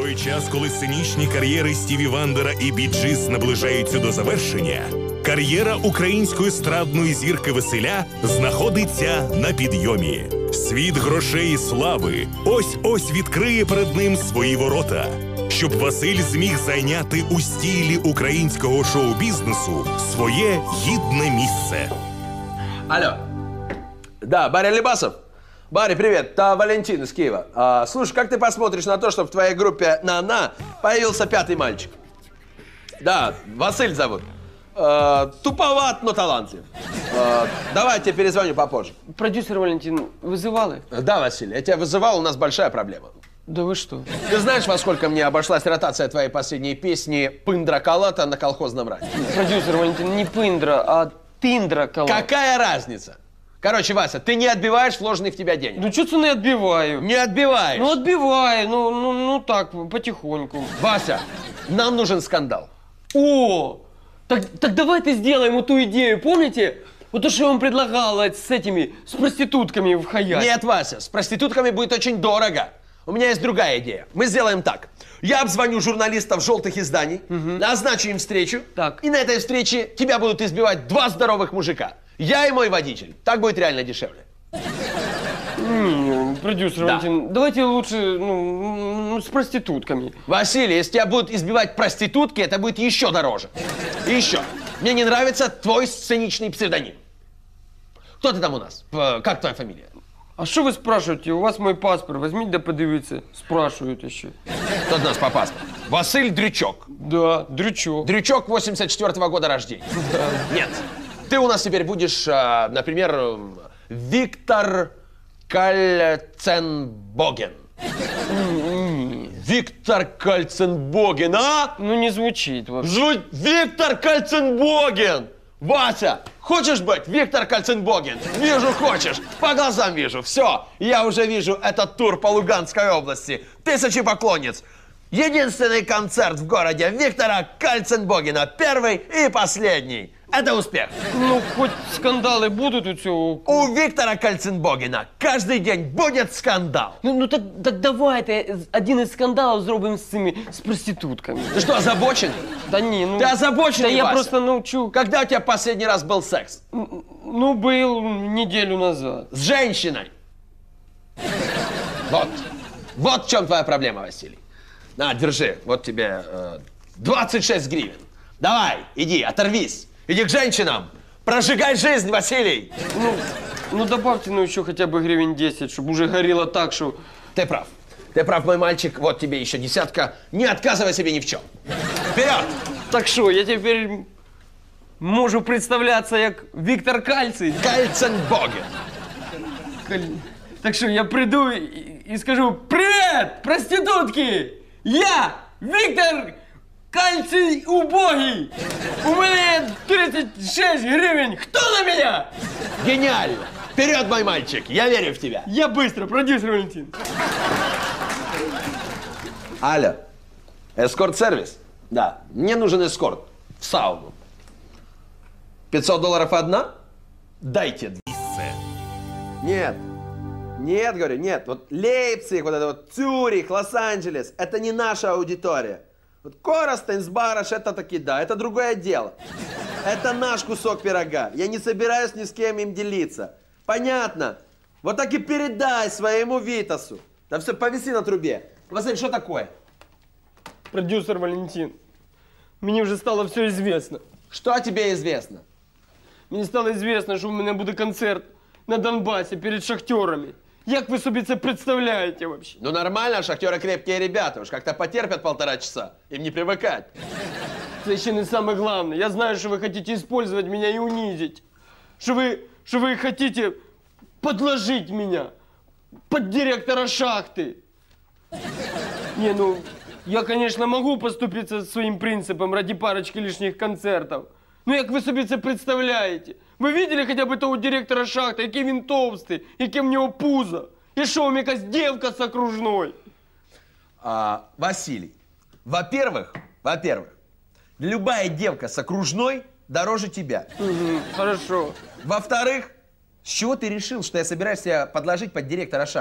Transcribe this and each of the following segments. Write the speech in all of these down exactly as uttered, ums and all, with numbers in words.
той час, коли сценічні кар'єри Стіві Вандера і Бі Джіс наближаються до завершення, кар'єра української естрадної зірки Василя знаходиться на підйомі. Світ грошей і слави ось-ось відкриє перед ним свої ворота, щоб Василь зміг зайняти у стілі українського шоу-бізнесу своє гідне місце. Алло. Да, Барри Алибасов? Барри, привет, это Валентин из Киева. А, слушай, как ты посмотришь на то, чтобы в твоей группе «На-на» появился пятый мальчик? Да, Василь зовут. А, туповат, но талантлив. А, давай, я тебе перезвоню попозже. Продюсер Валентин, вызывали? Да, Василий, я тебя вызывал, у нас большая проблема. Да вы что? Ты знаешь, во сколько мне обошлась ротация твоей последней песни «Пындра Калата» на колхозном радио? Продюсер Валентин, не Пындра, а Тиндра Калата. Какая разница? Короче, Вася, ты не отбиваешь вложенных в тебя денег. Ну что ты не отбиваю? Не отбиваешь. Ну отбиваю, ну, ну, ну так, потихоньку. Вася, нам нужен скандал. О, так, так давайте сделаем эту идею, помните? Вот то, что я вам предлагала с этими, с проститутками в Хаяте. Нет, Вася, с проститутками будет очень дорого. У меня есть другая идея. Мы сделаем так. Я обзвоню журналистов желтых изданий, угу. назначу им встречу, так. и на этой встрече тебя будут избивать два здоровых мужика. Я и мой водитель. Так будет реально дешевле. М-м, продюсер да. Валентин, давайте лучше ну, с проститутками. Василий, если тебя будут избивать проститутки, это будет еще дороже. И еще. Мне не нравится твой сценичный псевдоним. Кто ты там у нас? Как твоя фамилия? А что вы спрашиваете? У вас мой паспорт. Возьмите да подивиться. Спрашивают еще. Кто у нас по паспорту? Василь Дрючок. Да, Дрючок. Дрючок восемьдесят четвёртого года рождения. Да. Нет. Ты у нас теперь будешь, например, Виктор Кальценбоген. Виктор Кальценбоген, а? Ну не звучит вообще. Зву... Виктор Кальценбоген! Вася, хочешь быть Виктор Кальценбоген? Вижу, хочешь. По глазам вижу. Все, я уже вижу этот тур по Луганской области. Тысячи поклонниц. Единственный концерт в городе Виктора Кальценбогена. Первый и последний. Это успех. Ну, хоть скандалы будут у цього. У Виктора Кальценбогена каждый день будет скандал. Ну, ну так, так давайте один из скандалов зробим с цими, с проститутками. Ты что, озабоченный? Да не, ну... Ты озабоченный, Да я Вася? просто научу. Когда у тебя последний раз был секс? Ну, был неделю назад. С женщиной. Вот. Вот в чем твоя проблема, Василий. На, держи. Вот тебе э, двадцать шесть гривен. Давай, иди, оторвись. Иди к женщинам. Прожигай жизнь, Василий. Ну, ну добавьте ну еще хотя бы гривен десять, чтобы уже горело так, что... Ты прав. Ты прав, мой мальчик. Вот тебе еще десятка. Не отказывай себе ни в чем. Вперед! Так что, я теперь могу представляться как Виктор Кальций. Кальценбоген. Каль... Так что я приду и, и скажу: привет, проститутки! Я Виктор Кальций убогий! У меня тридцать шесть гривен! Кто на меня? Гениально! Вперед, мой мальчик! Я верю в тебя! Я быстро, продюсер Валентин! Алло, эскорт-сервис? Да, мне нужен эскорт в сауну. пятьсот долларов одна? Дайте две. Нет. Нет, говорю, нет. Вот Лейпциг, вот это вот Цюрих, Лос-Анджелес, это не наша аудитория. Вот Коростень, Сбараш, это таки да, это другое дело. Это наш кусок пирога. Я не собираюсь ни с кем им делиться. Понятно? Вот так и передай своему Витасу. Да все, повиси на трубе. Василий, что такое? Продюсер Валентин, мне уже стало все известно. Что тебе известно? Мне стало известно, что у меня будет концерт на Донбассе перед шахтерами. Як вы себе это представляете вообще? Ну нормально, шахтеры крепкие ребята, уж как-то потерпят полтора часа, им не привыкать. Это еще не самое главное. Я знаю, что вы хотите использовать меня и унизить. Что вы, что вы хотите подложить меня под директора шахты. Не, ну, я, конечно, могу поступиться своим принципом ради парочки лишних концертов. Ну, як ви собі це представляєте? Ви видели хотя бы того директора шахти, який він товстий, яке в нього пузо? І що, вам якась дівка з окружной? А, Василий, во-первых, во-первых, любая девка с окружной дороже тебя. Угу, хорошо. Во-вторых, с чего ты решил, что я собираюсь тебя подложить под директора шахты?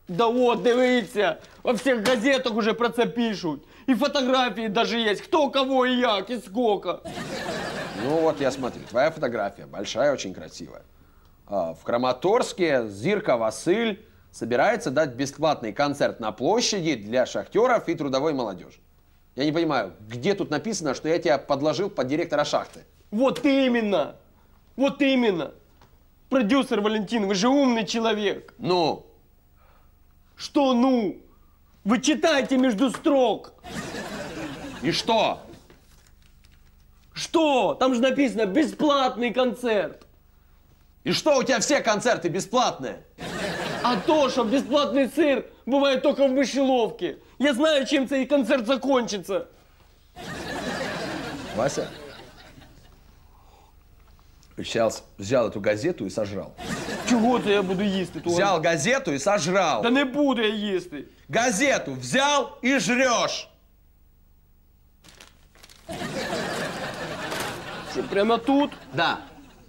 Да от, дивіться, во всіх газетах уже про це пишуть. І фотографії даже є, хто, кого і як, і сколько. Ну вот я смотрю, твоя фотография большая, очень красивая. А, в Краматорске Зирка Василь собирается дать бесплатный концерт на площади для шахтеров и трудовой молодежи. Я не понимаю, где тут написано, что я тебя подложил под директора шахты? Вот именно, вот именно. Продюсер Валентин, вы же умный человек. Ну? Что ну? Вы читайте между строк. И что? Что? Там же написано бесплатный концерт. И что, у тебя все концерты бесплатные? А то, что бесплатный сыр бывает только в мышеловке. Я знаю, чем цей концерт закончится. Вася, сейчас взял эту газету и сожрал. Чего це я буду їсти? Взял газету и сожрал. Да не буду я їсти. Газету взял и жрешь. Что, прямо тут? Да.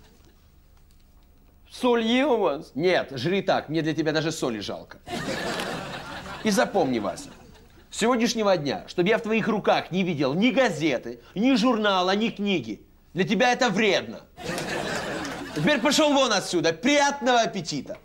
Соль є у вас? Нет, жри так, мне для тебя даже соли жалко. И запомни, Вася, с сегодняшнего дня, чтобы я в твоих руках не видел ни газеты, ни журнала, ни книги. Для тебя это вредно. Теперь пошел вон отсюда. Приятного аппетита.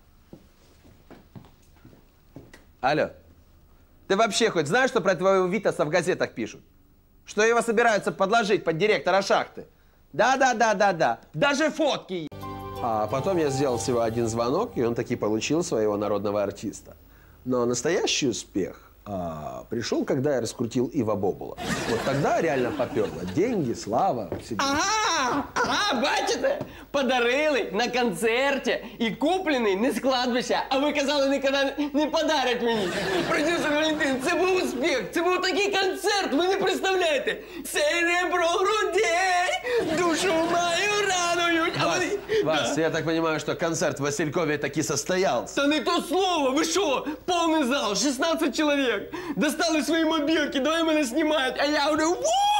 Алло. Ты вообще хоть знаешь, что про твоего Витаса в газетах пишут? Что его собираются подложить под директора шахты? Да-да-да-да-да. Даже фотки есть. А потом я сделал всего один звонок, и он таки получил своего народного артиста. Но настоящий успех а, пришел, когда я раскрутил Ива Бобула. Вот тогда реально поперло. Деньги, слава. Все дела. Ага, ага, бачите? Подарили на концерті і куплений не з кладбища, а ви казали, ніколи не подарять мені. Продюсер Валентин, це був успіх, це був такий концерт, ви не представляєте. Серебро грудей, душу мою радують. А Вась, вони... Вась, Да. я так понимаю, что концерт в Василькове таки состоялся. Та не то слово, ви що? Повний зал, шістнадцять чоловік. Достали свої мобілки, давай мене знімають, а я говорю,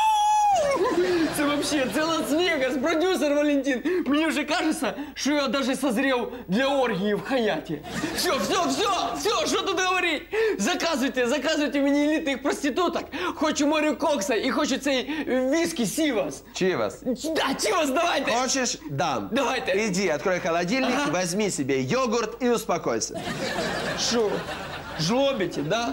«Ву!» Це вообще, це Лас-Вегас, продюсер Валентин. Мені вже кажеться, що я даже созрел для оргії в Хаяті. Все, все, все, все, що тут говорить? Заказуйте, заказуйте мені елітних проституток. Хочу морю кокса і хочу цей віскі Сівас. Чивас. Да, Чивас, давайте. Хочешь? Дам. Давайте. Иди, открой холодильник, Ага. возьми себе йогурт и успокойся. Що? Жлобите, да?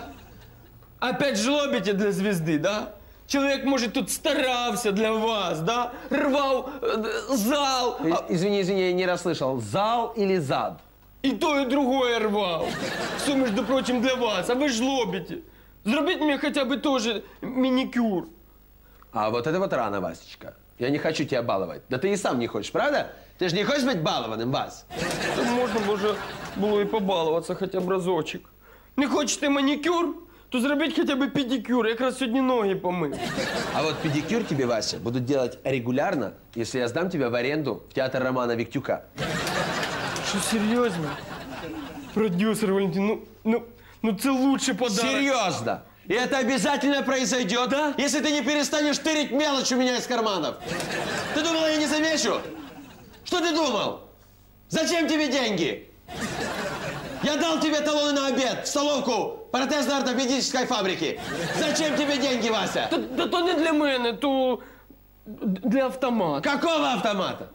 Опять жлобите для звезды, да? Человек, может, тут старался для вас, да? Рвал э, зал. И- а- Извини, извини, я не расслышал. Зал или зад? И то, и другое рвал. Все, между прочим, для вас. А вы жлобите. Зробите мне хотя бы тоже маникюр. А вот это вот рано, Васечка. Я не хочу тебя баловать. Да ты и сам не хочешь, правда? Ты же не хочешь быть балованным, Вась? То можно б уже було і побалуватися хоча б разочек. Не хочете маникюр? То зробіть хоча б педикюр. Я якраз сьогодні ноги помив. А вот педикюр тебе, Вася, будут делать регулярно, если я сдам тебя в аренду в театр Романа Виктюка. Що, серйозно? Продюсер Валентин, ну, ну, ну це лучший подарок. Серьезно! И это обязательно произойдет, Да? если ты не перестанешь тырить мелочь у меня из карманов. Ты думал, я не замечу? Что ты думал? Зачем тебе деньги? Я дал тебе талоны на обед в столовку протезно-ортопедической фабрики. Зачем тебе деньги, Вася? Та, та то не для мене, то для автомата. Какого автомата?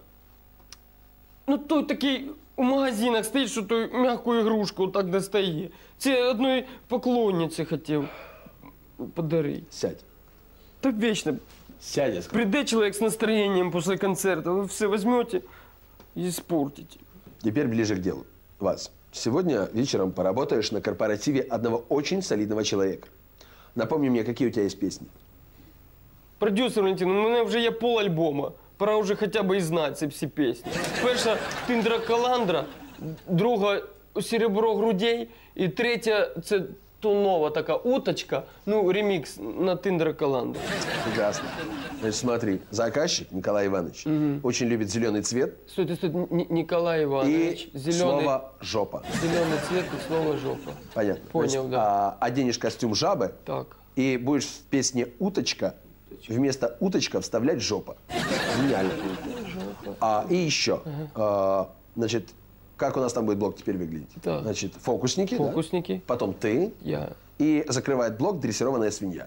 Ну той такий у магазинах стоїть, що той м'яку ігрушку так достає. Це одної поклонниці хотів подарити. Сядь. Так вечно. Сядь, я сказал. Прийде чоловік з настроєнням після концерту, ви все візьмете і испортите. Теперь ближе к делу. Вась, сегодня вечером поработаешь на корпоративе одного очень солидного человека. Напомни мне, какие у тебя есть песни. Продюсер Валентин, у мене вже є пол альбома. Пора вже хоча б і знати ці всі пісні. Перша «Тиндра Каландра», друга «Серебро грудей» і третя – це то нова така уточка, ну, ремікс на «Тиндра Каландра». Прекрасно. Значит, смотри, заказчик Николай Иванович очень любит зеленый цвет Стойте, стойте, Н- Николай Иванович, и зеленый, слово «жопа». зеленый цвет и слово «жопа». Понятно. Понял, Значит, да. а, оденешь костюм жабы Так. и будешь в песне «Уточка» вместо «уточка» вставлять «жопа». Гениально. А, и еще. А, значит, Как у нас там будет блок теперь выглядеть? Да. Значит, фокусники, Фокусники. Да? Потом ты. Я. И закрывает блок дрессированная свинья.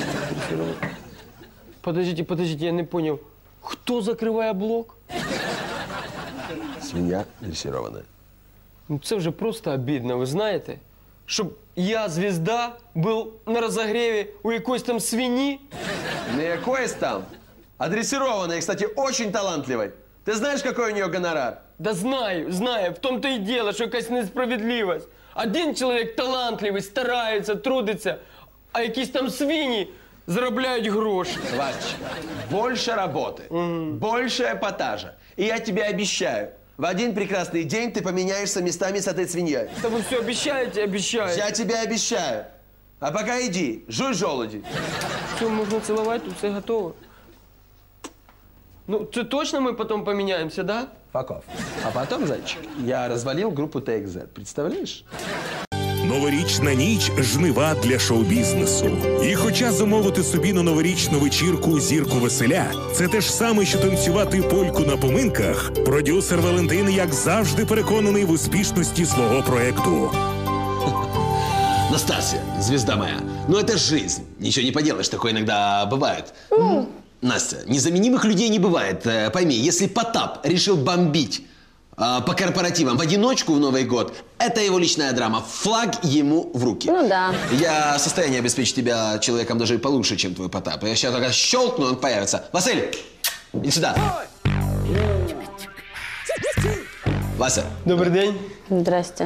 Подождите, подождите, я не понял. Кто закриває блок? Свинья дрессированная. Ну це вже просто обідно, ви знаєте? Щоб я, звізда, був на розогріві у якоїсь там свині. Не якоїсь там, а дрессированной, кстати, очень талантливой. Ты знаешь, какой у нее гонорар? Да знаю, знаю, в том-то и дело, що якась несправедливість. Один чоловік талантливий, старається, трудиться, а якісь там свині заробляють гроші. Васечка, больше работы, mm. больше эпатажа. И я тебе обещаю, в один прекрасный день ты поменяешься местами с этой свиньей. Да вы все обещаете, обещаете. Я тебе обещаю. А пока иди, жуй желуди. Все, можно целовать, тут все готово. Ну, це точно мы потом поменяемся, да? Факов. А потом, зайчик, я развалил группу Take That. Представляешь? Новорічна ніч – жнива для шоу-бізнесу. І хоча замовити собі на новорічну вечірку зірку веселя – це те ж саме, що танцювати польку на поминках, продюсер Валентин, як завжди, переконаний в успішності свого проєкту. Настасья, звезда моя, ну это жизнь. Ничего не поделаешь, такое иногда бывает. Mm. Настя, незаменимых людей не бывает. Пойми, если Потап решил бомбить э, по корпоративам в одиночку в Новый год, это его личная драма. Флаг ему в руки. Ну да. Я в состоянии обеспечить тебя человеком даже получше, чем твой Потап. Я сейчас только щелкну, он появится. Василий, иди сюда. Вася. Добрый день. Здрасте.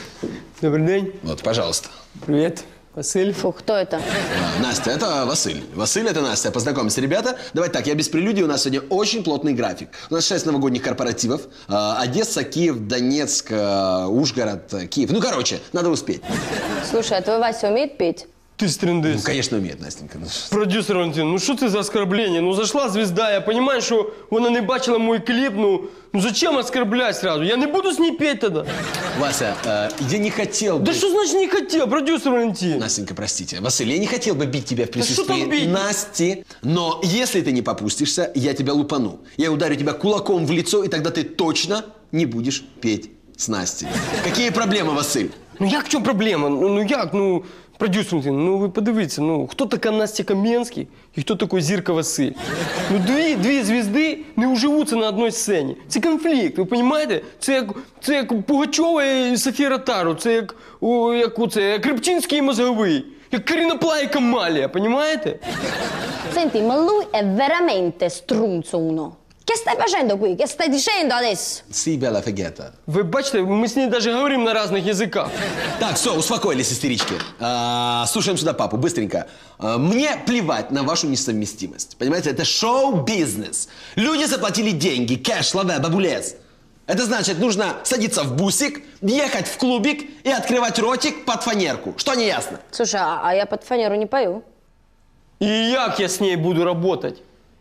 Добрый день. Вот, пожалуйста. Привет, Василь. Фу, кто это? А, Настя, это Василь. Василь, это Настя. Познакомься, ребята. Давайте так, я без прелюдии, у нас сегодня очень плотный график. У нас шесть новогодних корпоративов. Э, Одесса, Киев, Донецк, э, Ужгород, э, Киев. Ну, короче, надо успеть. Слушай, а твой Вася умеет петь? Ты стрендес. Ну, конечно, умеет, Настенька. Ну, Продюсер Валентин, ну що це за оскорблення? Ну зайшла звезда, я розумію, що вона не бачила мой кліп, ну, ну зачем оскорблять сразу? Я не буду з ней петь тогда. Вася, э, я не хотел бы... Да что значит не хотел, продюсер Валентин? Настенька, простите. Василий, я не хотел бы бить тебя в что присутствии там бить? Насти, но если ты не попустишься, я тебя лупану. Я ударю тебя кулаком в лицо, и тогда ты точно не будешь петь с Настей. Какие проблемы, Василь? Ну як в чому проблема? Ну, ну як, ну, продюсер Валентин, ну ви подивіться, ну, хто така Настя Кам'янський і хто такий Зірка Василь? Ну, дві, дві звізди не уживуться на одній сцені. Це конфлікт, ви розумієте? Це як, це як Пугачова і Софія Ротару, це як, о, як оце, як Рибчинський і Мозговий, як Каріна Пла і Камалія, розумієте? Senti, ma lui è veramente strunzo uno. Che stai facendo qui? Che stai dicendo adesso? Sì, bella фагета. Ви бачите, ми з нею навіть говоримо на різних язиках. Так, все, успокоились, истерички. А, слушаем сюда папу, быстренько. А, мне плевать на вашу несовместимость. Понимаете, это шоу-бизнес. Люди заплатили деньги, кэш, лаве, бабулес. Это значит, нужно садиться в бусик, ехать в клубик и открывать ротик под фанерку. Что не ясно? Слушай, а, а я под фанеру не пою. І як я з нею буду працювати?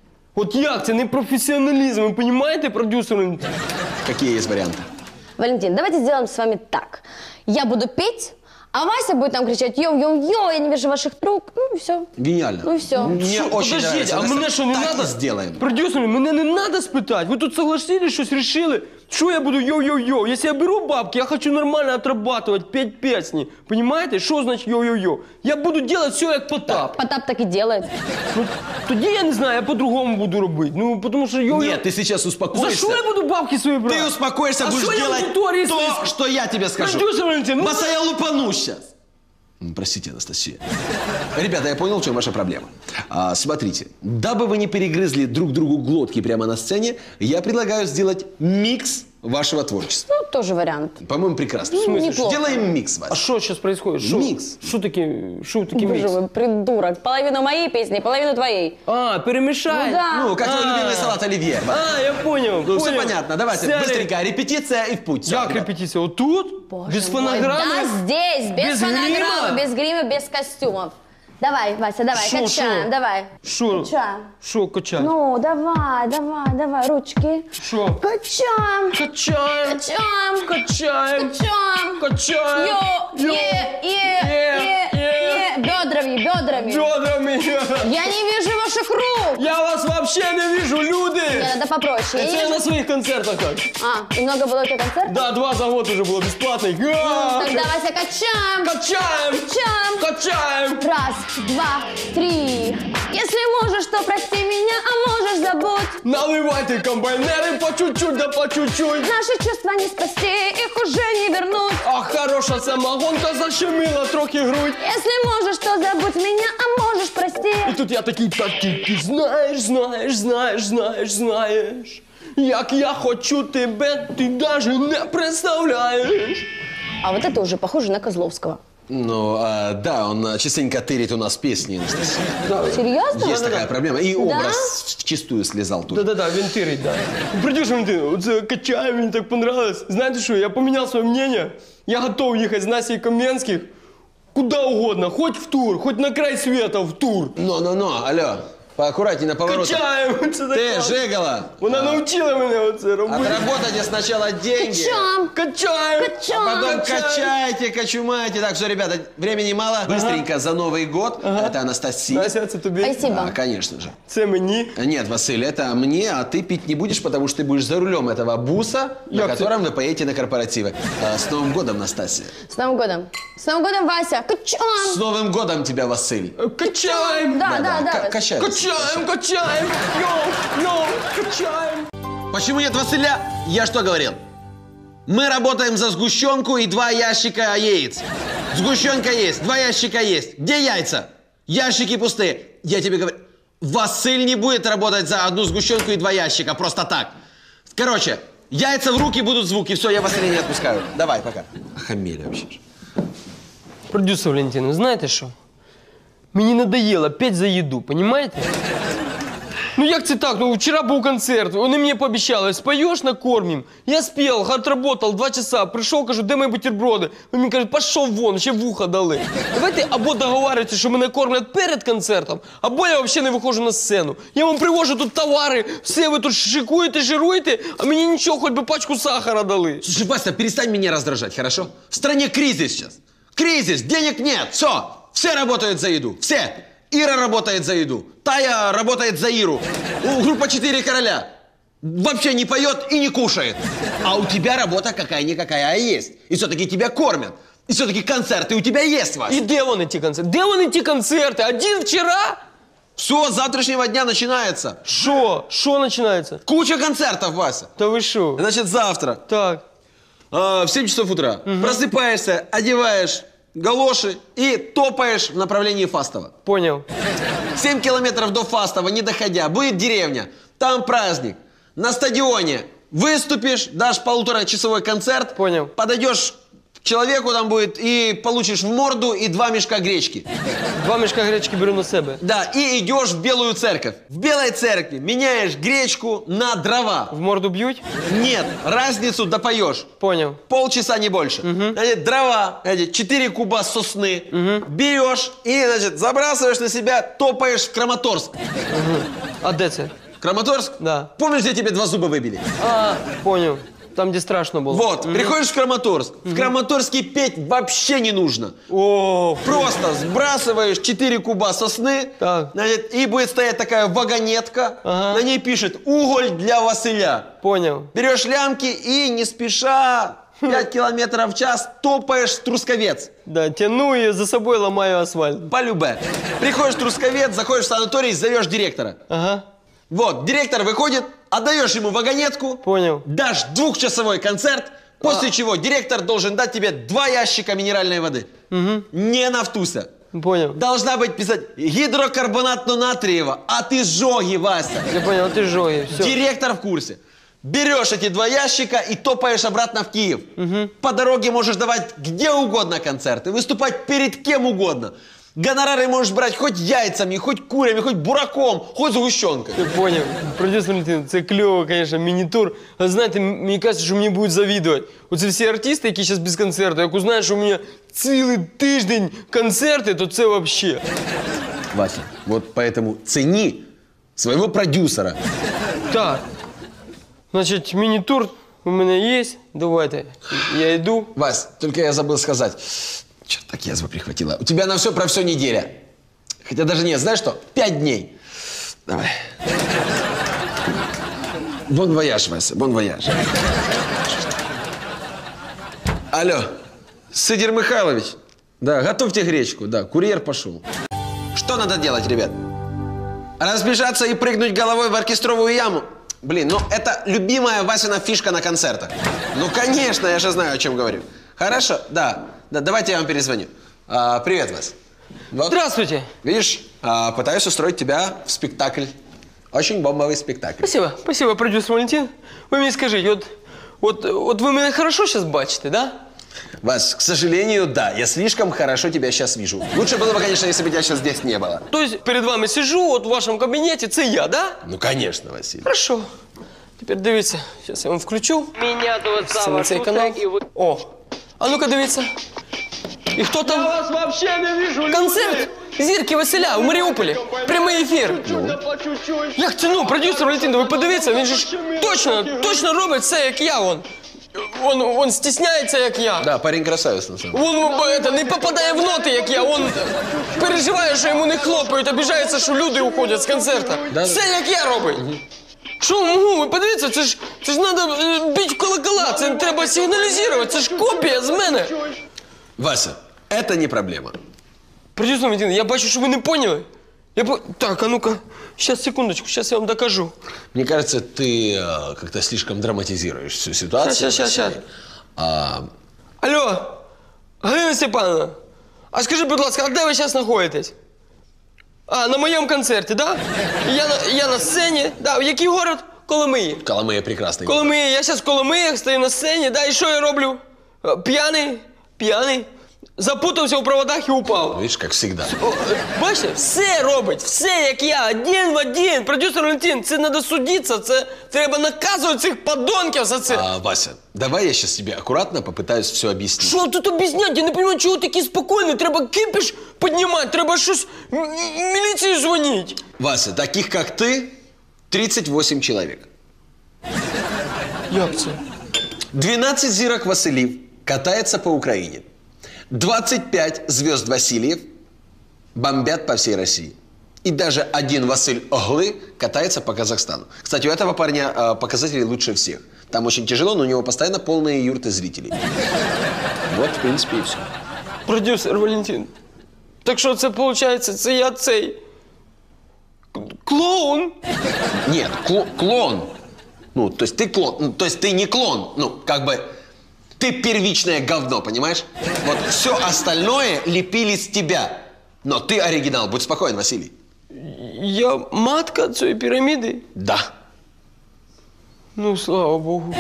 От як? Це не професіоналізм, ви розумієте, продюсер? Какие есть варианты? Валентин, давайте сделаем с вами так. Я буду петь, а Вася будет там кричать «Йоу-йоу-йоу, я не вижу ваших рук». Ну и все. Гениально. Ну и все. Мне Шо, очень подождите, нравится. а Настя. мене що не Так надо? и сделаем. Продюсери, мене не надо спитати. Ви тут согласились, щось решили? Що я буду йоу-йоу-йоу? Якщо я беру бабки, я хочу нормально отрабатывать, петь песни. Понимаете? Що значить йоу-йоу-йоу? Я буду делать все як Потап. Потап так и делает. Ну, тоді я не знаю, я по-другому буду робити. Ну, тому що йоу-йоу... Нет, ты сейчас За успокоишься. що я буду бабки свої брати? Ты успокоишься, А будешь что я делать аудитории то, своей- что я тебе скажу. Продюсер Валентин, ну... Баса, я лупану сейчас. Простите, Анастасия. Ребята, я понял, в чем ваша проблема. А, смотрите, дабы вы не перегрызли друг другу глотки прямо на сцене, я предлагаю сделать микс вашего творчества. Ну, тоже вариант. По-моему, прекрасно. В смысле, неплохо. Делаем микс, Вася. А что сейчас происходит? Шо? Микс. Что таки, что таки Боже микс? вы, придурок. Половину моей песни, половину твоей. А, перемешай. Ну да. Ну, как твой А. любимый салат оливье. А, я понял. Ну, понял. все понятно. Давайте, Сяли. быстренько. Репетиция и в путь. Всё, Как ребят. репетиция? Вот тут? Боже Без мой, фонограммы? Да, здесь, без, Без фонограммы, грима? без грима, без костюмов. Давай, Вася, давай, Шо, качаем, шо? давай. Шо? Качаем. Шо качать? Ну, давай, давай, давай, ручки. Шо? Качаем, Качаем. качаем, Качаем. качаем. Качаем. Йо, Йо. е, е, Е, е, е. е. бедрами, бедрами. Бедрами. Я не вижу ваших рук. Я вас вообще не вижу, люди. Мне надо попроще. Это Я я не на своих концертах так. А, и много было у тебя концертов? Да, два за год уже было бесплатных. А, Тогда, Вася, качаем. Качаем. Качаем. Качаем. Раз, два, три. Если можешь, то прости меня, а можешь забудь. Наливайте комбайнеры по чуть-чуть, да по чуть-чуть. Наши чувства не спасти, их уже не вернуть. Ах, хороша самогонка защемила трохи грудь. Если можешь, то забудь меня, а можешь И прости. тут я такий, та ти, ти знаєш, знаєш, знаєш, знаєш, знаєш. Як я хочу тебе, ти даже не представляєш. А вот это уже похоже на Козловского. Ну, а, да, он а, частенько тырит у нас песни, Анастасия. Серьезно? Есть такая проблема. И Да? образ вчистую слезал тут. Да-да-да, він тирить, да. Продюсер Валентин, оце качає, мені так понравилось. Знаєте що, я поміняв своє мнение. Я готов їхати з Насей Кам'янських куда угодно, хоть в тур, хоть на край света в тур. Но-но-но, алло, поаккуратнее на поворотах. Качаємо, це так Ты, класно. Жигала, Вона навчила мене оце робити. отработайте сначала деньги, Качам. Качаємо. Качам. а потом Качаем. качайте, качумайте. Так, все, ребята, времени мало. Быстренько за Новый год. Это Анастасия. Настя, це тобі. Спасибо. Да, конечно же. Це мені. Нет, Василий, это мне, а ты пить не будешь, потому что ты будешь за рулем этого буса, на Як котором вы поедете на корпоративы. А, с Новым годом, Настасья. С Новым годом. С Новым годом, Вася. Качам. С Новым годом тебя, Василий. Качаємо. Да, да, да. К- Вася. качай. Качаем, качаем, йоу, йоу, качаем. Почему нет Василя? Я что говорил? Мы работаем за сгущенку и два ящика яиц. Сгущенка есть, два ящика есть. Где яйца? Ящики пустые. Я тебе говорю, Василь не будет работать за одну сгущенку и два ящика, просто так. Короче, яйца в руки, будут звуки. Все, я Василя не отпускаю. Давай, пока. Хамели вообще. Продюсер Валентин, знаєте що? Мені надоело петь за їду, понимаете? Ну як це так? Ну вчора був концерт, вони мені пообіцяли, споєш, накормим. Я спел, отработал два часа, прийшов, кажу, де мої бутерброди? Він мені каже, пішов вон, ще вуха дали. Давайте або договарюйтесь, що мене кормлять перед концертом, або я взагалі не виходжу на сцену. Я вам привожу тут товари, все ви тут шикуєте, жируєте, а мені нічого, хоч би пачку сахара дали. Слушай, Вася, перестань меня раздражать, хорошо? В стране кризис сейчас. Кризис, денег нет, все. Все работают за еду, все. Ира работает за еду, Тая работает за Иру. У группа «Четыре короля» вообще не поет и не кушает. А у тебя работа какая-никакая, а есть. И все-таки тебя кормят. И все-таки концерты у тебя есть, Вася. І де вони ті концерти? Де вони ті концерти? Один вчора? Все, с завтрашнего дня начинается. Що? Що починається? Куча концертов, Вася. Та ви що? Значит, завтра Так. а, в семь часов утра просыпаешься, одеваешь галоши и топаешь в направлении Фастова. Понял. семь километров до Фастова, не доходя, будет деревня. Там праздник. На стадионе выступишь, дашь полуторачасовой концерт. Понял. Подойдешь к человеку, там будет, и получишь в морду и два мешка гречки. Два мішка гречки беру на себе. Да, и идешь в Белую церковь. В Белой церкви меняешь гречку на дрова. В морду б'ють? Нет, разницу допоешь. Понял. Полчаса, не больше. Значит, дрова, эти четыре куба сосны берешь и, значит, забрасываешь на себя, топаешь в Краматорск. А де це? Краматорск? Да. Помнишь, где тебе два зуба выбили? А, понял. Там, де страшно було. Вот, приходишь в Краматорск. В Краматорске петь вообще не нужно. О, Просто сбрасываешь четыре куба сосны, Так. значит, и будет стоять такая вагонетка, Ага. на ней пишет «Уголь для Василя». понял. Берешь лямки и не спеша пять километров в час топаешь в Трусковец. Да, тяну и за собой ломаю асфальт. Полюбе. Приходишь в Трусковец, заходишь в санаторий, зовешь директора. Ага, Вот, директор выходит, отдаешь ему вагонетку, понял. дашь двухчасовой концерт, после чего директор должен дать тебе два ящика минеральной воды. Не нафтуся. Понял. Должна быть писать гидрокарбонатно-натриева, а ты жоги, Вася. Я понял, ты жоги. Все. Директор в курсе. Берешь эти два ящика и топаешь обратно в Киев. По дороге можешь давать где угодно концерты, выступать перед кем угодно. Гонорары можешь брать хоть яйцами, хоть курями, хоть бураком, хоть сгущенкой. Я понял. Продюсер Валентин, це кльово, конечно, міні-тур. А знаєте, мені кажется, що мені будуть завідувати. Оце всі артисти, які зараз без концерту, як узнають, що у мене цілий тиждень концерти, то це вообще. Вася, вот поэтому цени своего продюсера. Так. Значить, міні-тур у мене є. Давайте. Я йду. Вась, только я забыл сказать. Чё так язва прихватила? У тебя на все про все неделя. Хотя даже нет, знаешь что? Пять дней. Давай. Бон вояж, Вася, бон вояж. Алло, Сидор Михайлович. Да, готовьте гречку, да, курьер пошел. Что надо делать, ребят? Разбежаться и прыгнуть головой в оркестровую яму? Блин, ну это любимая Васина фишка на концертах. Ну, конечно, я же знаю, о чем говорю. Хорошо, да, да, давайте я вам перезвоню. А, привет, Вась. Вот. Здравствуйте. Видишь, а, пытаюсь устроить тебя в спектакль. Очень бомбовый спектакль. Спасибо, спасибо, продюсер Валентин. Вы мне скажите, вот, вот, вот вы меня хорошо сейчас бачите, да? Вась, к сожалению, да, я слишком хорошо тебя сейчас вижу. Лучше было бы, конечно, если бы тебя сейчас здесь не было. То есть перед вами сижу, вот в вашем кабинете, це я, да? Ну, конечно, Василий. Хорошо. Теперь дивіться, зараз я вам включу. Меня зовут Сава цей канал. О, а ну-ка дивіться. І хто там? Я вас вообще не вижу, люди. Концерт Зірки Василя у Маріуполі. Прямий ефір. Як це, ну, продюсер Валентин, ви подивіться, він же ж точно, точно робить все, як я, он. Он, он стісняється, як я. Да, парень красавец, на самом деле. Он это, не попадає в ноти, як я. Он переживає, що йому не хлопають, обіжається, що люди уходять з концерту. Да. Все, як я робить. Що, ну, ви подивіться, це ж, це ж треба бити в колокола, це треба сигналізувати, це ж копія з мене. Вася, это не проблема. Продюсер Валентин, я бачу, що ви не поняли. Я по... Так, а ну-ка, сейчас, секундочку, сейчас я вам докажу. Мне кажется, ты э, как-то слишком драматизируешь всю ситуацию. Сейчас, сейчас, сейчас. А... Алло, Галина Степановна, а скажи, будь ласка, а де ви зараз знаходитесь? А, на моєму концерті, да? Я на, я на сцені, да, в який город? Коломиї. Коломия прекрасный. Коломиї, я зараз в Коломиях стою на сцені, да, і що я роблю? Е, П'яний, п'яний, запутався у проводах і упав. Видишь, как всегда. О, бачите, все робить, все як я, один в один. Продюсер Валентин, це треба судитися, це треба наказувати цих подонків за це. А, Вася, давай я сейчас тебе аккуратно попытаюсь все объяснить. Що тут об'ясняти? Я не розумію, чого такі спокійні. Треба кипіш піднімати, треба щось м- м- міліції дзвонити. Вася, таких как ты, тридцать восемь человек. Як це? двенадцать зирок Василив катается по Украине. двадцать пять звезд Васильев бомбят по всей России. И даже один Василь Оглы катается по Казахстану. Кстати, у этого парня э, показатели лучше всех. Там очень тяжело, но у него постоянно полные юрты зрителей. Вот, в принципе, и все. Продюсер Валентин. Так що це виходить, це я цей к- клоун? Нет, кло- клон. Ну, то есть ты клон. Ну, то есть ты не клон. Ну, как бы ты первичное говно, понимаешь? Вот все остальное лепили с тебя. Но ты оригинал. Будь спокоен, Василий. Я матка цієї піраміди? Да. Ну, слава Богу.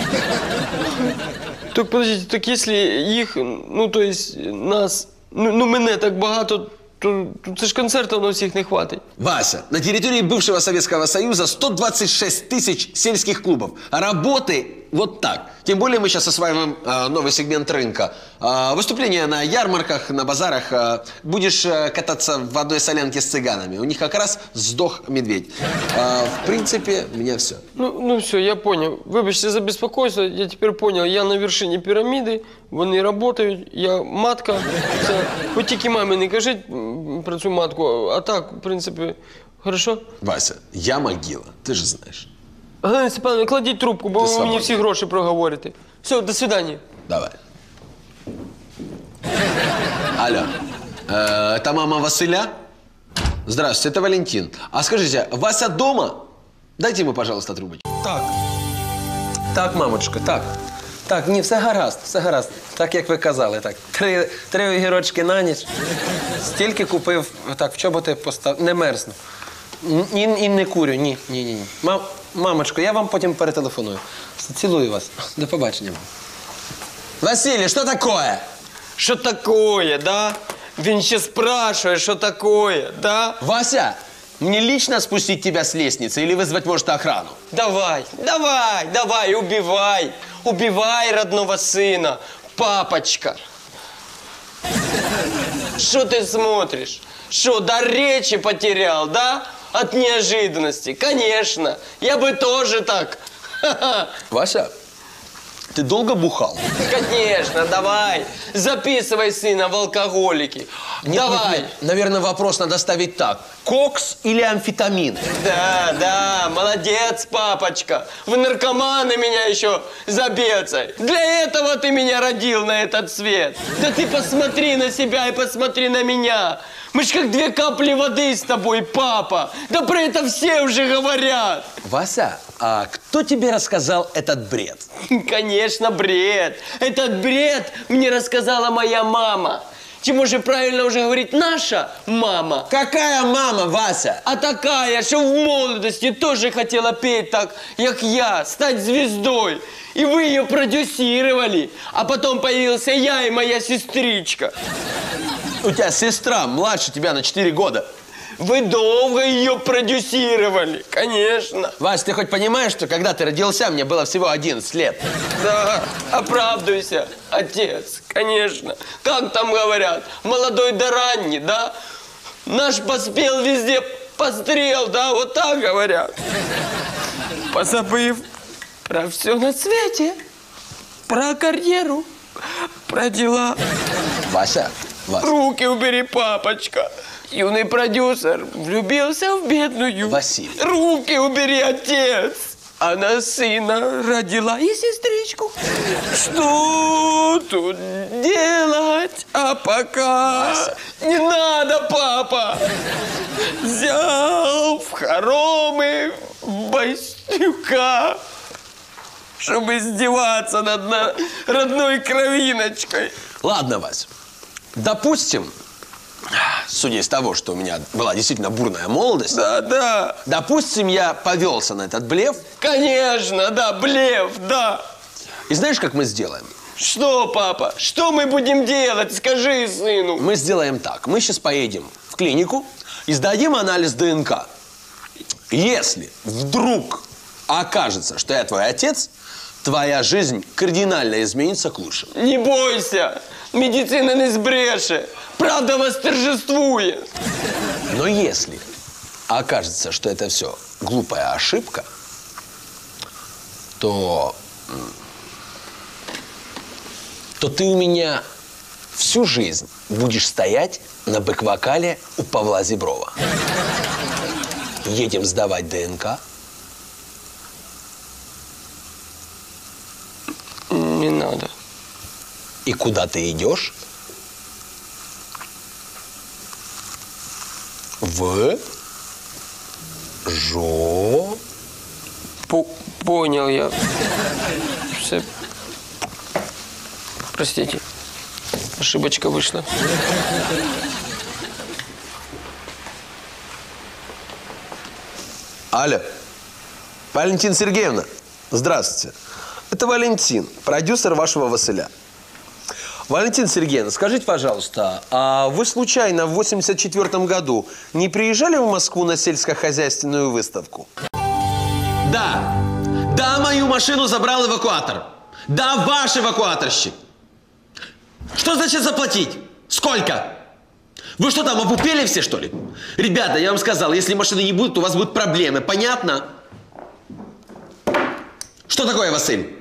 Так, подождите, так если їх, ну, то есть нас, ну, ну мене так багато, то, то це ж концертів на всіх не хватить. Вася, на территории бывшего Советского Союза сто двадцать шесть тысяч сельских клубов. А работы вот так. Тем более мы сейчас осваиваем э, новый сегмент рынка. Э, выступления на ярмарках, на базарах. Э, будешь э, кататься в одной солянке с цыганами. У них как раз сдох медведь. Э, в принципе, у меня все. Ну, ну все, я понял. Вибачте за беспокойство, я тепер понял. Я на вершині піраміди, вони працюють, я матка. Це, хоч тільки мамі не кажіть м, про цю матку, а так, в принципі, хорошо? Вася, я могила, ты же знаешь. Галина Степановна, кладіть трубку, бо Ти ви мені свободна. всі гроші проговорите. Все, до свидання. Давай. Алло, э, это мама Василя? Здравствуйте, это Валентин. А скажите, Вася дома? Дайте ему, пожалуйста, трубочку. Так. Так, мамочко, так. Так, ні, все гаразд, все гаразд. Так, як ви казали, так. Три, три огірочки на ніч. Стільки купив, так, в чоботи постав... Не мерзну. І, і не курю, ні, ні, ні. ні. Мам, мамочко, я вам потім перетелефоную. Цілую вас. До побачення. Василий, что такое? Що такое, да? Він ще спрашиває, що такое, да? Вася, мне лично спустить тебя с лестницы или вызвать, может, охрану? Давай, давай, давай, убивай. Убивай родного сына, папочка. Что ты смотришь? Что, дар речи потерял, да? От неожиданности. Конечно, я бы тоже так. Ха-ха. Вася, ты долго бухал? Конечно, давай. Записывай сына в алкоголики. Нет, давай. Нет, нет. Наверное, вопрос надо ставить так. Кокс или амфетамин? Да, да, молодец, папочка. В наркоманы меня еще забецай. Для этого ты меня родил на этот свет. Да ты посмотри на себя и посмотри на меня. Мы ж как две капли воды с тобой, папа. Да про это все уже говорят. Вася, а кто тебе рассказал этот бред? Конечно, бред. Этот бред мне рассказала моя мама. Чему же правильно уже говорить наша мама. Какая мама, Вася? А такая, что в молодости тоже хотела петь так, как я, стать звездой. И вы ее продюсировали. А потом появился я и моя сестричка. У тебя сестра младше тебя на четыре года. Вы долго ее продюсировали, конечно. Вась, ты хоть понимаешь, что когда ты родился, мне было всего одиннадцать лет? Да, оправдывайся, отец, конечно. Как там говорят, молодой да ранний, да? Наш поспел везде пострел, да, вот так говорят. Позабыв про все на свете, про карьеру, про дела. Вася, Вася. Руки убери, папочка. Юный продюсер влюбился в бедную. Василий. Руки убери, отец. Она сына родила и сестричку. Что тут делать? А пока... Вася. Не надо, папа. Взял в хоромы Бастюка, чтобы издеваться над на- родной кровиночкой. Ладно, Вась. Допустим, судя из того, что у меня была действительно бурная молодость, Да, да. допустим, я повелся на этот блеф. Конечно, да, блеф, да. И знаешь, как мы сделаем? Что, папа? Что мы будем делать? Скажи сыну. Мы сделаем так. Мы сейчас поедем в клинику и сдадим анализ ДНК. Если вдруг окажется, что я твой отец, твоя жизнь кардинально изменится к лучшему. Не бойся. Медицина не сбреше. Правда восторжествует. Но если окажется, что это все глупая ошибка, то, то ты у меня всю жизнь будешь стоять на бэк-вокале у Павла Зеброва. Едем сдавать ДНК. Не надо. И куда ты идешь? В жо... По- понял я. Все. Простите. Ошибочка вышла. Алло. Валентина Сергеевна, здравствуйте. Это Валентин, продюсер вашего Василя. Валентина Сергеевна, скажите, пожалуйста, а вы случайно в восемьдесят четвёртом году не приезжали в Москву на сельскохозяйственную выставку? Да. Да, мою машину забрал эвакуатор. Да, ваш эвакуаторщик. Что значит заплатить? Сколько? Вы что там, опупели все, что ли? Ребята, я вам сказал, если машины не будет, у вас будут проблемы. Понятно? Что такое, Василь?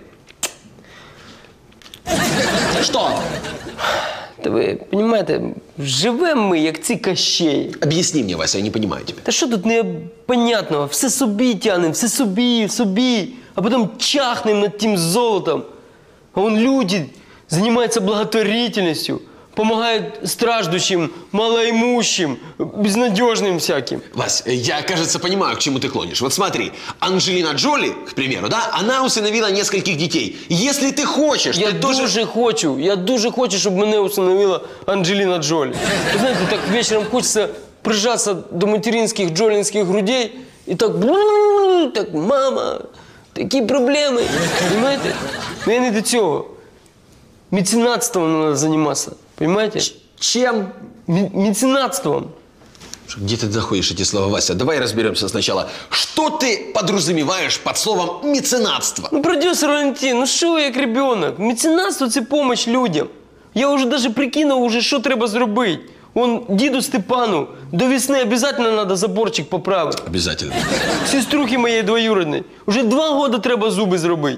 Що? Та ви розумієте, живемо ми, як ці Кощеї. Объясни мне, Вася, я не понимаю тебя. Та що тут непонятного? Все собі тянем, все собі, собі, а потім чахнем над тим золотом. А вон люди займаються благотворительністю, помогають страждущим, малоимущим, безнадежным всяким. Вась, я, кажется, понимаю, к чему ты клонишь. Вот смотри, Анджелина Джоли, к примеру, да, она усыновила нескольких детей. Если ты хочешь, Я ты тоже... дуже хочу, я дуже хочу, щоб мене усиновила Анджеліна Джолі. Ви знаєте, так вечором хочеться прижатися до материнських джолінських грудей і так, так, мама, такі проблеми, понимаете? Но я не до цього. Меценатством треба займатися, понимаете? Чем? М- меценатством. Где ты находишь эти слова, Вася? Давай разберемся сначала. Что ты подразумеваешь под словом меценатство? Ну, продюсер Валентин, ну що ви як ребенок? Меценатство – це помощь людям. Я вже даже прикинув, уже, що треба зробити. Вон діду Степану до весни обязательно треба заборчик поправити. Обязательно. Сеструхи моєї двоюродної. Уже два роки треба зуби зробити.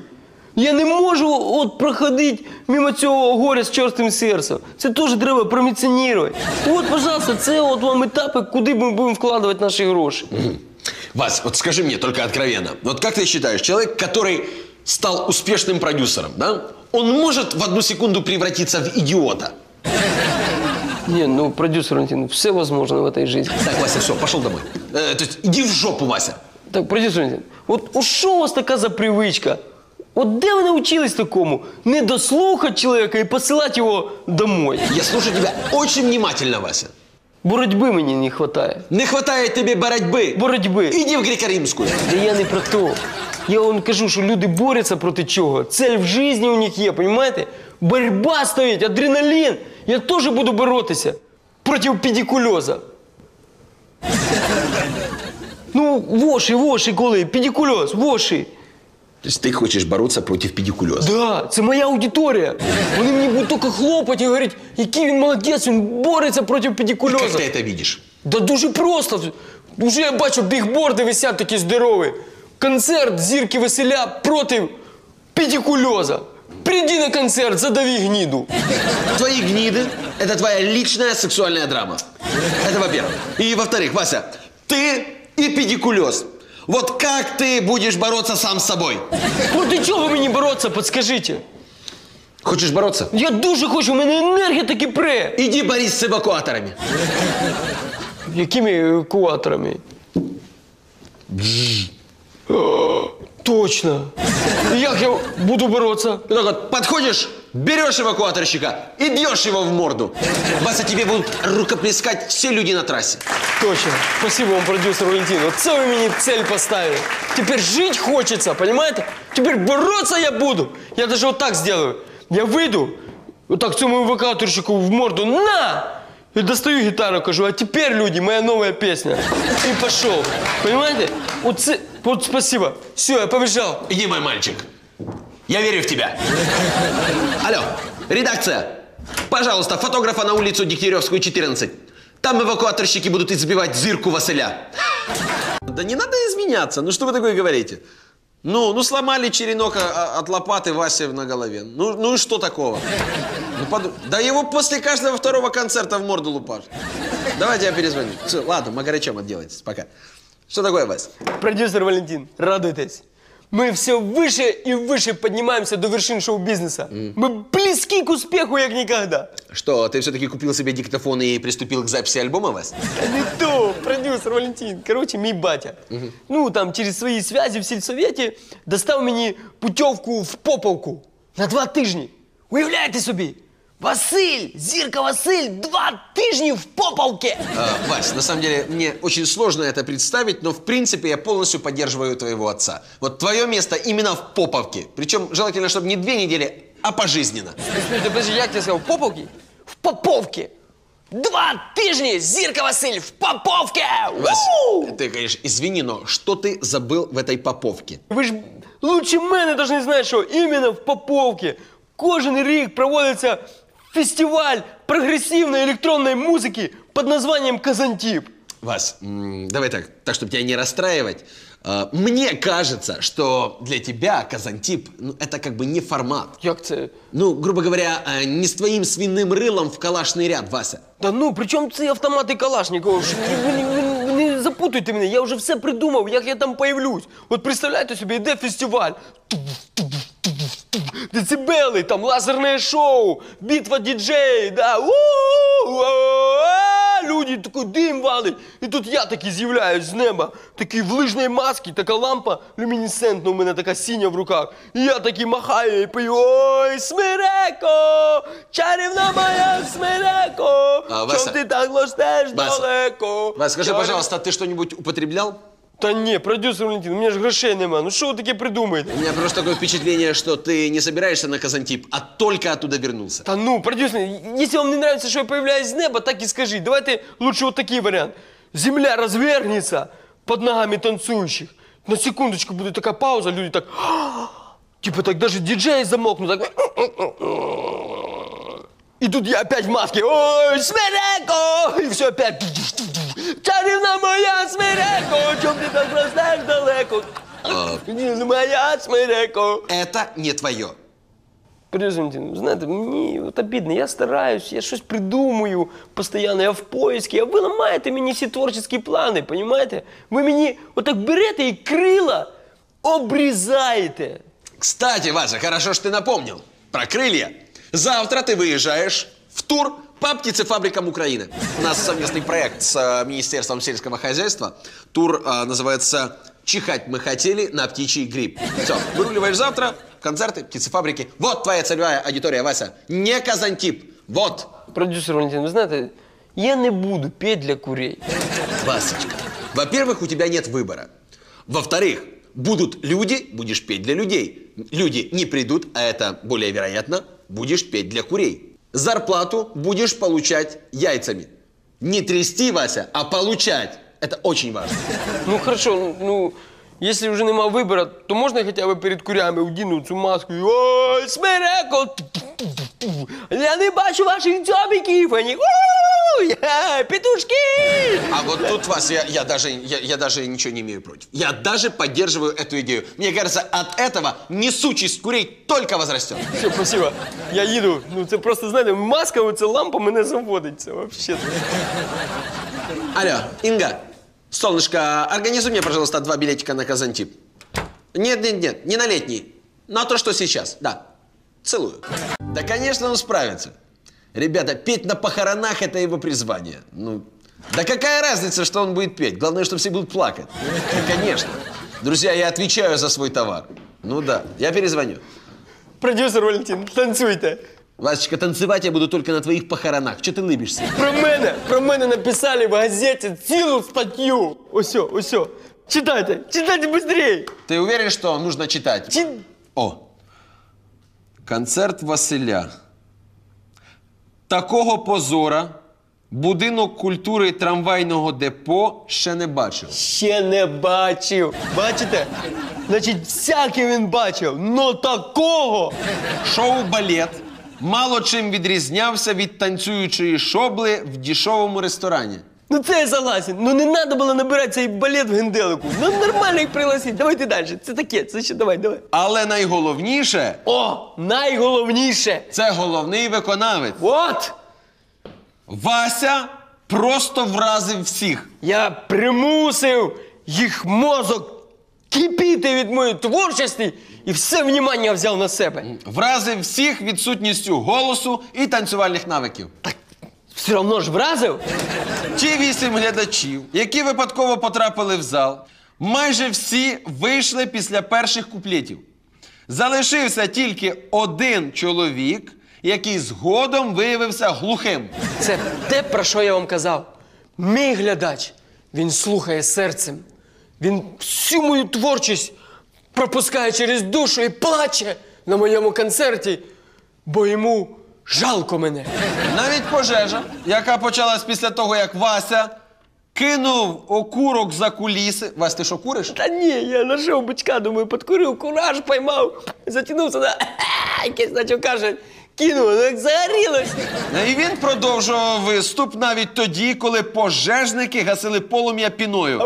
Я не можу от проходити мимо цього горя з чорстим серцем. Це теж треба проміціонувати. От, пожалуйста, це от вам етапи, куди ми будемо вкладувати наші гроші. Вась, вот скажи мне только откровенно, вот как ты считаешь, человек, который стал успешным продюсером, да, он может в одну секунду превратиться в идиота? Не, ну, продюсер Валентин, все возможно в этой жизни. Так, Вася, все, пошел домой. Э, то есть иди в жопу, Вася. Так, продюсер Валентин, от у що у вас така за привичка? От де ви навчились такому? Не дослухати чоловіка і посилати його домой. Я слушаю тебя очень внимательно, Вася. Боротьби мені не вистачає. Не хватает тебе боротьбы. Боротьби. Иди в греко-римскую. Да я не про то. Я вам кажу, що люди борються проти чого. Цель в житті у них є, розумієте? Боротьба стоїть, адреналін. Я теж буду боротися проти педикульоза. Ну, воші, воші, коли, педикульоз, воші. То есть ты хочешь бороться против педикулеза? Да, це моя аудиторія. Вони мені будуть тільки хлопати і говорити, який він молодець, він бореться проти Как педикульоза. ты это видишь? Да дуже просто. Уже я бачу, бігборди висять такі здорові. Концерт зірки веселя проти педикульоза. Приди на концерт, задави гниду. Твои гниды – это твоя личная сексуальная драма. Это во-первых. И во-вторых, Вася, ты и педикулез. Вот как ты будешь бороться сам с собой? Проти чого мені боротися, подскажіть? Хочешь бороться? Я дуже хочу, у мене енергія таки пре. Иди борись с эвакуаторами. Якими евакуаторами? О, точно. І як я буду боротися? И так вот подходишь, берешь эвакуаторщика и бьешь его в морду. Вася, тебе будут рукоплескать все люди на трассе. Точно. Спасибо вам, продюсер Валентин. Оце ви мені цель поставили. Тепер жити хочеться, понимаете? Тепер боротися я буду. Я даже вот так сделаю. Я выйду, вот так цьому евакуаторщику в морду на! И достаю гитару, кажу, а теперь, люди, моя новая песня. И пошел. Понимаете? Вот, це, вот спасибо. Все, я побежал. Иди, мой мальчик. Я верю в тебя. Алло, редакция. Пожалуйста, фотографа на улицу Дегтяревскую, четырнадцать. Там эвакуаторщики будут избивать Зирку Василя. Да не надо изменяться. Ну что вы такое говорите? Ну, ну сломали черенок от лопаты Васе на голове. Ну, ну и что такого? Ну, под... Да его после каждого второго концерта в морду лупашь. Давайте я перезвоню. Все, ладно, Магарычем отделайтесь. Пока. Что такое, Вась? Продюсер Валентин, радуйтесь. Мы все выше и выше поднимаемся до вершин шоу-бизнеса. Mm. Мы близки к успеху, как никогда. Что, ты все-таки купил себе диктофон и приступил к записи альбома, Вась? А не то, продюсер Валентин. Короче, мій батя. Mm-hmm. Ну, там, через свої связи в сільсовєті достав мені путівку в Поповку на два тижні. Уявляєте собі? Василь, Зирка Василь, два тижні в Поповке. А, Вась, на самом деле, мне очень сложно это представить, но в принципе я полностью поддерживаю твоего отца. Вот твое место именно в Поповке. Причем желательно, чтобы не две недели, а пожизненно. Слушай, подожди, як я сказав, в Поповке? В Поповке. Два тижні, Зирка Василь, в Поповке! Вась, ты, конечно, извини, но что ты забыл в этой Поповке? Ви ж лучше мене должны знати, що іменно в Поповке кожен рік проводиться фестиваль прогрессивной электронной музыки под названием «Казантип». Вась, давай так, так, чтобы тебя не расстраивать. Мне кажется, что для тебя Казантип, ну, это как бы не формат. Як це? Ну, грубо говоря, не с твоим свиным рылом в калашный ряд, Вася. Да ну, при чому ці автомати Калашникова? Ви, ви, ви, ви не запутуйте мене, я вже все придумав, як я там появлюсь. От представляєте собі, йде фестиваль. Децибели, там лазерне шоу, битва діджеїв, да. Люди, такий дим валить. І тут я такий з'являюсь з неба, такий в лижній масці, така лампа люмінесцентна у мене така синя в руках. І я такий махаю і пою: ой, Смиреко, чарівна моя Смиреко, А, Вася, чом ти так лостеш далеко. Вася, скажи, Чарів- пожалуйста, ты что-нибудь употреблял? Та ні, продюсер Валентин, у мене ж грошей нема. Ну що ви таке придумаєте? У меня просто такое впечатление, что ты не собираешься на Казантип, а только оттуда вернулся. Та ну, продюсер, если вам не нравится, что я появляюсь с неба, так и скажи. Давайте лучше вот такой вариант. Земля развернется под ногами танцующих. На секундочку будет такая пауза, люди так... Типа так даже диджеи замолкнут, так... И тут я опять в маске. Ой, Смиреко! И все опять... Чарівна моя Смиреко, чом ти так ростеш далеко? Моя смереко. Это не твое. Презентин, знаєте, мені от обідно, я стараюсь, я щось придумую постійно, я в поиску, а ви ламаєте мені всі творчі плани, розумієте? Ви мені отак берете і крила обрізаєте. Кстати, Вася, хорошо, что ты напомнил про крылья. Завтра ты выезжаешь в тур по птицефабрикам Украины. У нас совместный проект с э, Министерством сельского хозяйства. Тур э, называется «Чихать мы хотели на птичий грипп». Все, выруливаешь завтра, концерты, птицефабрики. Вот твоя целевая аудитория, Вася. Не Казантип. Вот. Продюсер Валентин, ви знаєте, я не буду петь для курей. Васечка, во-первых, у тебя нет выбора. Во-вторых, будут люди, будешь петь для людей. Люди не придут, а это более вероятно, будешь петь для курей. Зарплату будешь получать яйцами. Не трясти, Вася, а получать. Это очень важно. Ну хорошо, ну, якщо вже нема вибору, то можна хоча б перед курями вдіну цю маску і ой, смереко, я не бачу ваших дзьобиків, ані петушки. А вот тут, Вася, я, я, даже, я, я даже ничего не имею против. Я даже поддерживаю эту идею. Мне кажется, от этого несучесть курей только возрастет. Все, спасибо. Я їду. Ну це просто, знаєте, маска, оця лампа мене заводиться, вообще. Алло, Инга, солнышко, организуй мне, пожалуйста, два билетика на Казантип. Нет, нет, нет, не на летний, на то, что сейчас, да. Целую. Да, конечно, он справится. Ребята, петь на похоронах – это его призвание. Ну, да какая разница, что он будет петь? Главное, что все будут плакать. Да, конечно. Друзья, я отвечаю за свой товар. Ну да, я перезвоню. Продюсер Валентин, танцуйте. Васечка, танцевать я буду только на твоих похоронах. Что ты лыбишься? Про мене, про мене написали в газеті цілу статтю. Осьо, осьо. Читайте, читайте быстрее. Ты уверен, что нужно читать? Чи... О, концерт Василя. Такого позора будинок культури трамвайного депо ще не бачив. Ще не бачив. Бачите? Значить, всяке він бачив, но такого. Шоу-балет мало чим відрізнявся від танцюючої шобли в дешевому ресторані. Ну це я согласен. Ну не треба було набирати цей балет в генделику. Ну нормально їх пригласити. Давайте далі. Це таке, це ще давай, давай. Але найголовніше О, найголовніше. – це головний виконавець. От! Вася просто вразив всіх. Я примусив їх мозок кипіти від моєї творчості і все внимання взяв на себе. Вразив всіх відсутністю голосу і танцювальних навиків. Все одно ж вразив. Ті вісім глядачів, які випадково потрапили в зал, майже всі вийшли після перших куплетів. Залишився тільки один чоловік, який згодом виявився глухим. Це те, про що я вам казав. Мій глядач, він слухає серцем. Він всю мою творчість пропускає через душу і плаче на моєму концерті, бо йому жалко мене. Навіть пожежа, яка почалась після того, як Вася кинув окурок за куліси. Вась, ти що, куриш? Та ні, я знайшов бичка, думаю, підкурив, кураж поймав, затягнувся на якесь, наче каже, кинув, ну як загорілось. І він продовжував виступ навіть тоді, коли пожежники гасили полум'я піною.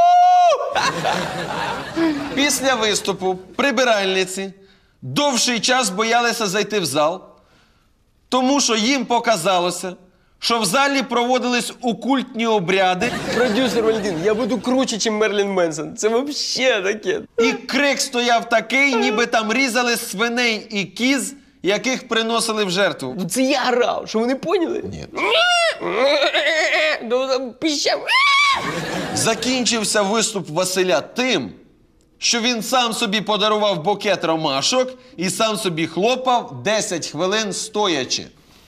Після виступу прибиральниці довший час боялися зайти в зал, тому що їм показалося, що в залі проводились окультні обряди. Продюсер Валентин, я буду круче, ніж Мерлін Менсон. Це взагалі таке. І крик стояв такий, ніби там різали свиней і кіз, яких приносили в жертву. Ну це я грав, що ви не поняли? Ні. Піщав. Закінчився виступ Василя тим, що він сам собі подарував букет ромашок і сам собі хлопав десять хвилин стоячи.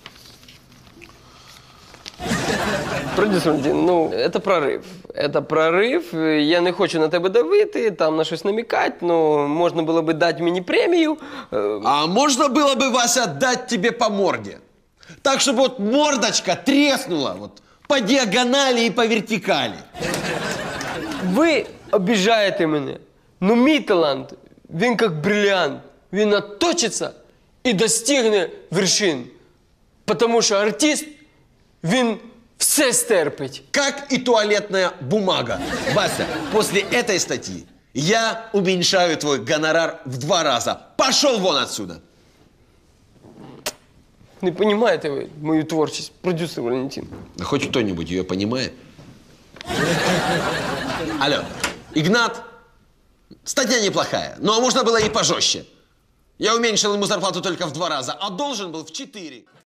Продюсер Валентин, ну, це прорив. Це прорив. Я не хочу на тебе давити, там на щось намікати, но можна було б дати мені премію. А можно было бы, Вася, дать тебе по морде? Так, чтобы вот мордочка треснула вот по диагонали и по вертикали. Ви обіжаєте мене. Ну, мій талант, він як бриллиант. Він наточиться і достигне вершин. Тому що артист, він все стерпить. Как и туалетная бумага. Вася, после этой статьи Я уменьшаю твой гонорар в два раза. Пошел вон отсюда. Не понимаете вы мою творчесть, продюсер Валентин? Да хоть кто-нибудь ее понимает. Алло, Игнат, статья неплохая, но можно было и пожестче. Я уменьшил ему зарплату только в два раза, а должен был в четыре.